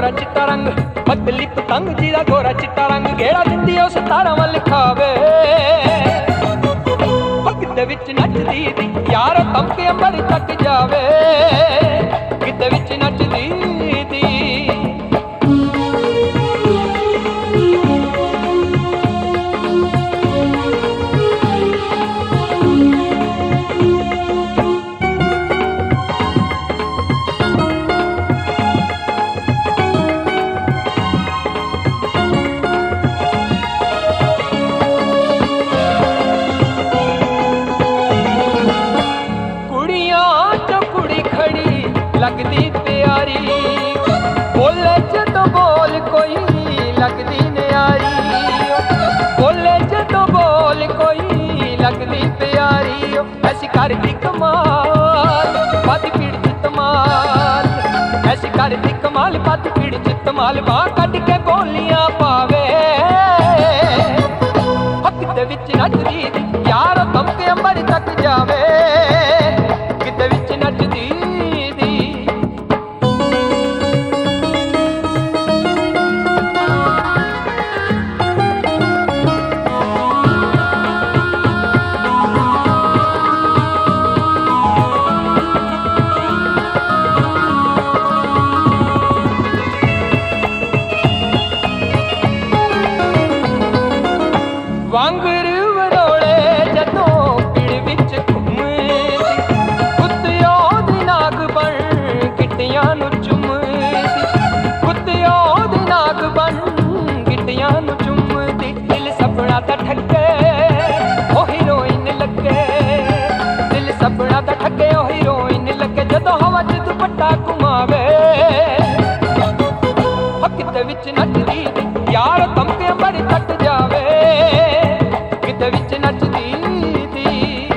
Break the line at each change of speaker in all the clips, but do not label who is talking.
गोरा चिट्टा रंग, पतली पतंग जीदा गोरा चिट्टा रंग, घेड़ा दिंदी उस तारा वल खावे। किते विच नचदी दी यार तमके अंबर तक जावे, किते विच नचदी दी। लगदी प्यारी बोले जदों बोल कोई लगदी न्यारी, बोले जदों बोल कोई लगदी प्यारी। ऐसी करदी कमाल बात पीड़ चितमाल, ऐसी करदी कमाल बात पीड़ चितमाल, बाह कट के बोलियां पावे। किते विच नचदी यार तमके अंबर तक जावे, किते विच नचदी। वांगर वरोले जदों पिड़ विच घुमदी, कुत्तियों दी नाग बन गिट्टियां नूं चुमदी, कुत्तियों दी नाग बन गिट्टियां नूं चुमदी। दिल सपना दा ठगे ओ हीरोइन लगे, दिल सपना दा ठगे ओ हीरोइन लगे, जदों हवा च दुपट्टा घुमावे। किते विच नचदी यार तमके अंबर तक जावे, किते विच नचदी दी।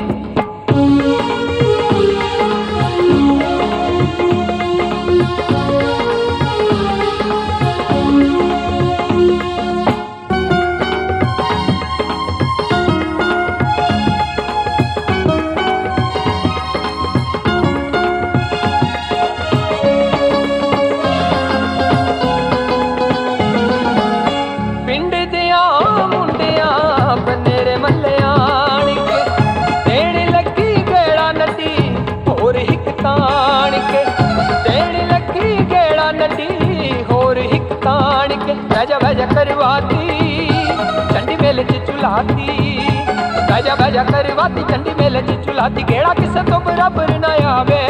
पिंड दियां मुंडियां बनेरे मल्ले आण के, देण लगी गेड़ा नटी होर हिक ताण के, देण लगी गेड़ा नटी होर हिक ताण के। वैजा वैजा करवाती चंडी मेले च चुलाती, वैजा वैजा करवाती चंडी मेले च चुलाती, गेड़ा किसे तो बराबर ना आवे।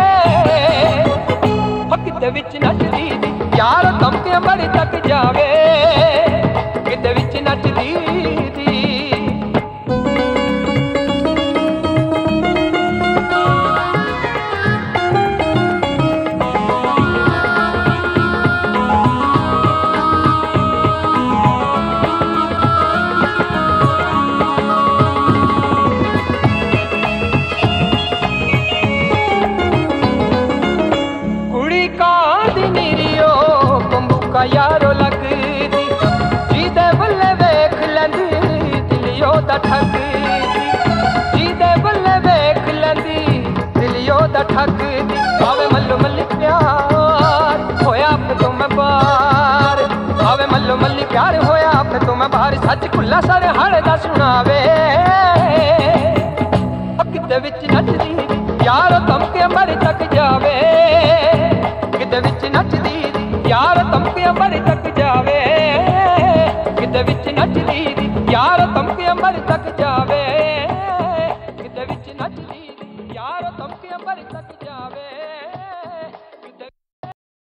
किते विच नचदी यार तमके अंबर तक जावे, किते विच नचदी दी। कुड़ी का दी नीरियो बंबूका यारो लगदी, जीदे बल्ले वेख लैंदी दिलियो दा ठगदी, जीदे बल्ले वेख लैंदी दिलियो दा ठगदी। आवे मल्लो मल्ली प्यार होया आप तो मैं बार, आवे मल्लो मल्ली प्यार होया आप तो मैं बाहर, सच खुला सर हड़ दा सुनावे। किते विच नचदी यार तमके अंबर तक जावे, किते विच नचदी यार तमके अंबर तक जावे, किते विच नचदी यार तमके अंबर तक जावे।